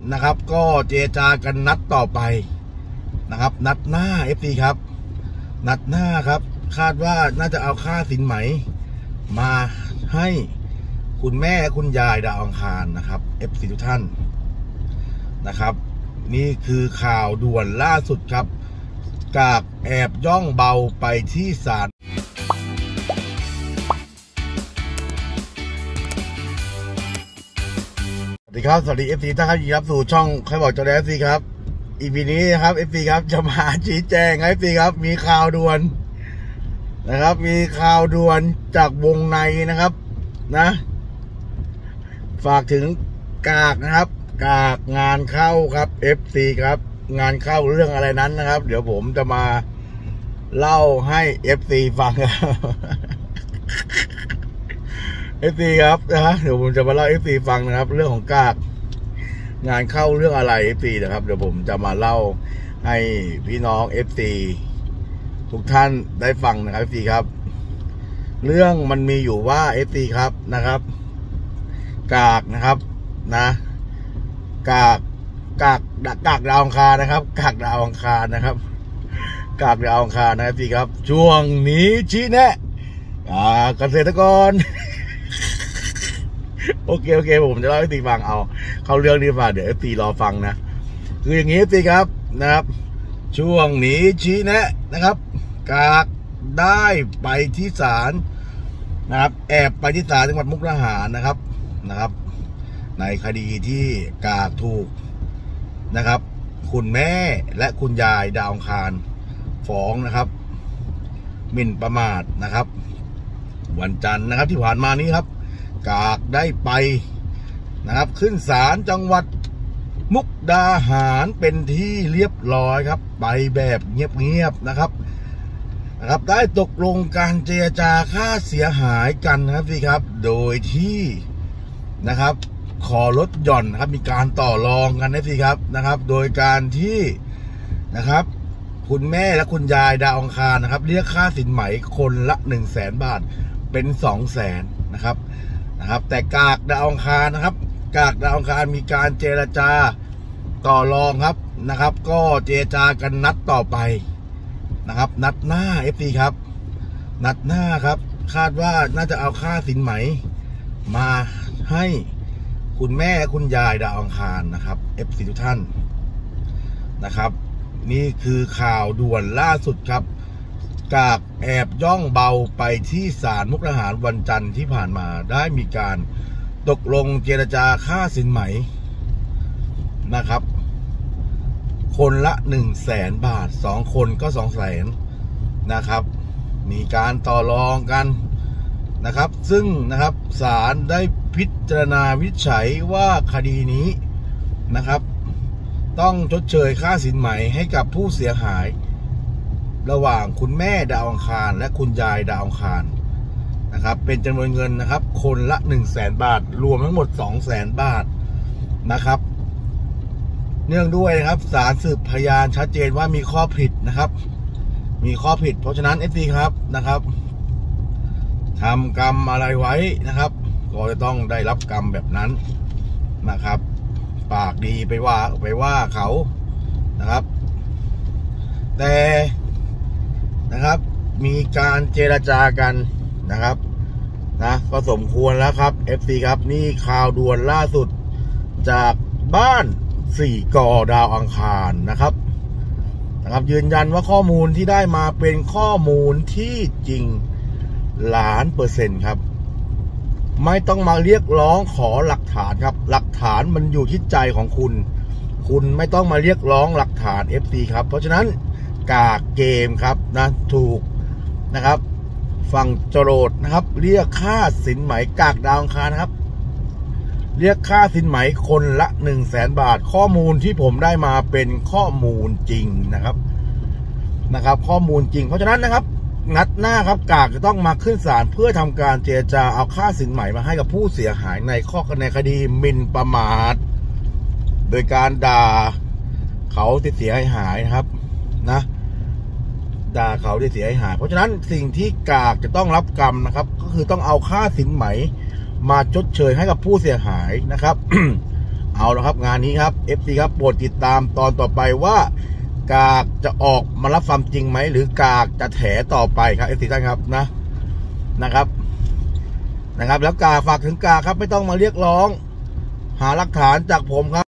นะครับก็เจรจากันนัดต่อไปนะครับนัดหน้า FC ครับนัดหน้าครับคาดว่าน่าจะเอาค่าสินไหมมาให้คุณแม่คุณยายดาวอังคารนะครับ FC ทุกท่านนะครับนี่คือข่าวด่วนล่าสุดครับกากแอบย่องเบาไปที่ศาลสวัสดีครับสวัสดี FC ท่านครับยินดีรับสู่ช่องใครบอกเจ้าแดน FC ครับEPนี้นะครับ FC ครับจะมาชี้แจง FC ครับมีข่าวด่วนนะครับมีข่าวด่วนจากวงในนะครับนะฝากถึงกากนะครับกากงานเข้าครับ FC ครับงานเข้าเรื่องอะไรนั้นนะครับเดี๋ยวผมจะมาเล่าให้ FC ฟังครับ FC ครับนะเดี๋ยวผมจะมาเล่า FC ฟังนะครับเรื่องของกากงานเข้าเรื่องอะไร FC นะครับเดี๋ยวผมจะมาเล่าให้พี่น้อง FC ทุกท่านได้ฟังนะครับ FC ครับเรื่องมันมีอยู่ว่า FC ครับนะครับกากนะครับนะกากดาวอังคารนะครับกากดาวอังคารนะครับกากดาวอังคารนะครับ FC ครับช่วงนี้ชี้แนะเกษตรกร โอเคผมจะเล่าให้ตีฟังเอาเข้าเรื่องนี้มาเดี๋ยวตีรอฟังนะคืออย่างนี้ตีครับนะครับช่วงนี้ชี้แนะนะครับกากได้ไปที่ศาลนะครับแอบไปที่ศาลจังหวัดมุกดาหารนะครับในคดีที่กากถูกนะครับคุณแม่และคุณยายดาวอังคารฟ้องนะครับหมิ่นประมาทนะครับวันจันทร์นะครับที่ผ่านมานี้ครับกากได้ไปนะครับขึ้นศาลจังหวัดมุกดาหารเป็นที่เรียบร้อยครับไปแบบเงียบๆนะครับได้ตกลงการเจรจาค่าเสียหายกันนะครับพี่ครับโดยที่นะครับขอลดหย่อนครับมีการต่อรองกันนะพี่ครับนะครับโดยการที่นะครับคุณแม่และคุณยายดาวอังคารนะครับเรียกค่าสินไหมคนละ100,000 บาทเป็น200,000นะครับแต่กากดาวอังคารนะครับกากดาวอังคารมีการเจรจาต่อรองครับนะครับก็เจรจากันนัดต่อไปนะครับนัดหน้า FC ครับนัดหน้าครับคาดว่าน่าจะเอาค่าสินไหมมาให้คุณแม่คุณยายดาวอังคารนะครับ FC ทุกท่านนะครับนี่คือข่าวด่วนล่าสุดครับกากแอบย่องเบาไปที่ศาลมุกดาหารวันจันทร์ที่ผ่านมาได้มีการตกลงเจรจาค่าสินไหมนะครับคนละ100,000 บาท2คนก็200,000นะครับมีการต่อรองกันนะครับซึ่งนะครับศาลได้พิจารณาวินิจฉัยว่าคดีนี้นะครับต้องชดเชยค่าสินไหมให้กับผู้เสียหายระหว่างคุณแม่ดาวอังคารและคุณยายดาวอังคารนะครับเป็นจำนวนเงินนะครับคนละ100,000 บาทรวมทั้งหมด200,000 บาทนะครับเนื่องด้วยนะครับศาลสืบพยานชัดเจนว่ามีข้อผิดนะครับมีข้อผิดเพราะฉะนั้น FC ครับนะครับทำกรรมอะไรไว้นะครับก็จะต้องได้รับกรรมแบบนั้นนะครับปากดีไปว่าเขานะครับแต่นะครับมีการเจรจากันนะครับก็สมควรแล้วครับ FC ครับนี่ข่าวด่วนล่าสุดจากบ้าน4 กอดาวอังคารนะครับยืนยันว่าข้อมูลที่ได้มาเป็นข้อมูลที่จริง1,000,000%ครับไม่ต้องมาเรียกร้องขอหลักฐานครับหลักฐานมันอยู่ที่ใจของคุณไม่ต้องมาเรียกร้องหลักฐาน FC ครับเพราะฉะนั้นกากเกมครับถูกนะครับฝั่งโจทย์นะครับเรียกค่าสินไหมกากดาวอังคารนะครับเรียกค่าสินไหมคนละ100,000 บาทข้อมูลที่ผมได้มาเป็นข้อมูลจริงนะครับข้อมูลจริงเพราะฉะนั้นนะครับนัดหน้าครับกากจะต้องมาขึ้นศาลเพื่อทำการเจรจาเอาค่าสินไหมมาให้กับผู้เสียหายในคดีหมิ่นประมาทโดยการด่าเขาที่เสียหายนะครับด่าเขาที่เสียหายเพราะฉะนั้นสิ่งที่กากจะต้องรับกรรมนะครับก็คือต้องเอาค่าสินไหมมาชดเชยให้กับผู้เสียหายนะครับเอาละครับงานนี้ครับ FC ครับโปรดติดตามตอนต่อไปว่ากากจะออกมารับความจริงไหมหรือกากจะแถต่อไปครับ FC ท่านครับนะครับแล้วกากฝากถึงกากครับไม่ต้องมาเรียกร้องหาหลักฐานจากผมครับ